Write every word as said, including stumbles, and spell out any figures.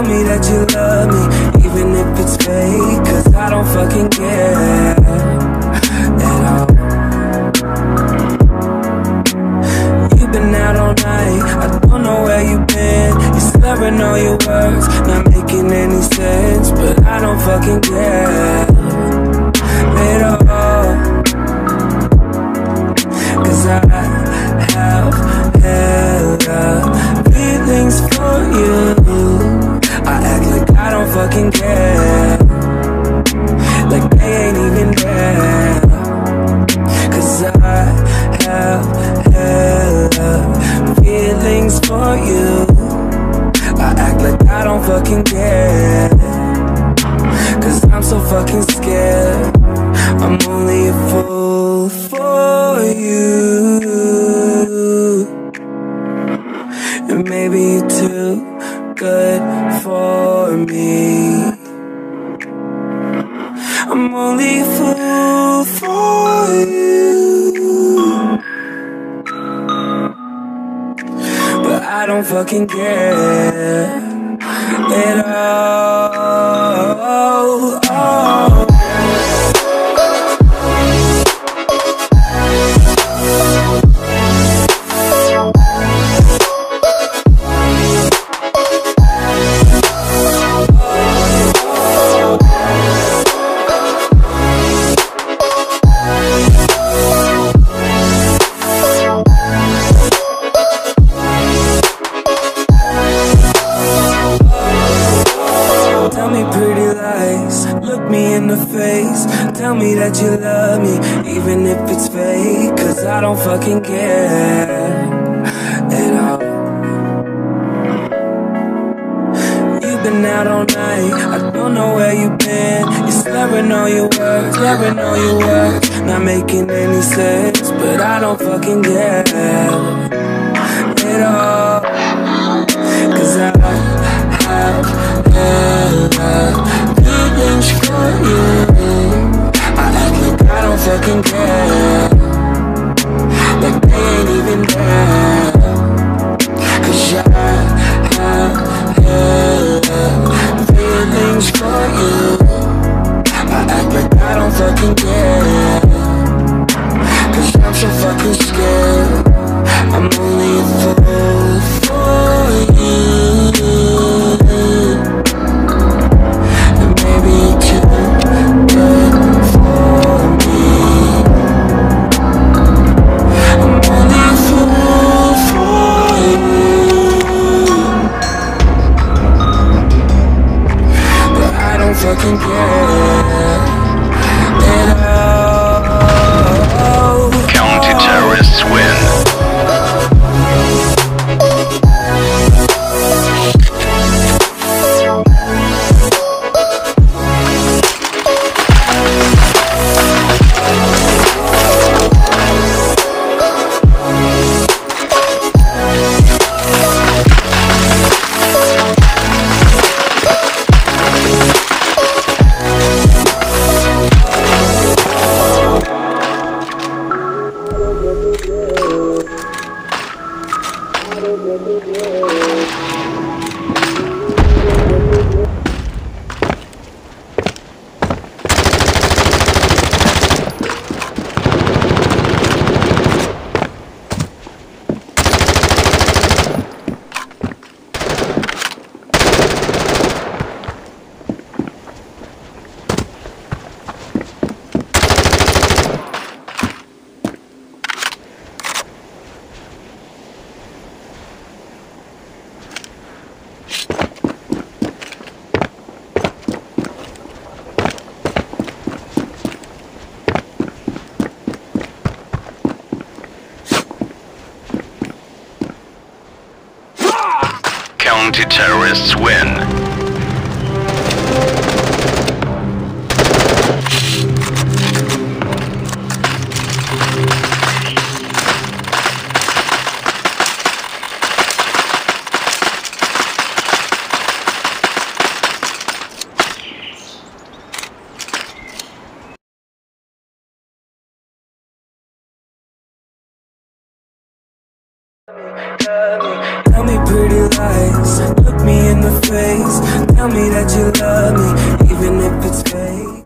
me that you love me, even if it's fake, cause I don't fucking care at all. You've been out all night, I don't know where you've been. You're slurring all your words, not making any sense, but I don't fucking care at all. Cause I have hella feelings for you. I act like I don't fucking care, like they ain't even there. Cause I have hella feelings for you. I act like I don't fucking care, cause I'm so fucking scared. I'm only a fool for you, and maybe you're too good for me. I'm only a fool for you, but I don't fucking care at all. Oh. Tell me pretty lies, look me in the face. Tell me that you love me, even if it's fake, cause I don't fucking care at all. You've been out all night, I don't know where you've been. You're slurring all your words, slurring all your words, not making any sense, but I don't fucking care at all. Cause I have hella feelings for you. I act like I don't fucking care, like they ain't even there. Cause I have hella feelings for you. I act like I don't fucking care, cause I'm so fucking scared. I'm only a fool for you, and maybe you're too good for me. I'm only a fool for you, but I don't fucking care at all. Counter-terrorists win. Counter-terrorists win. Love me, tell me pretty lies, look me in the face, tell me that you love me, even if it's fake.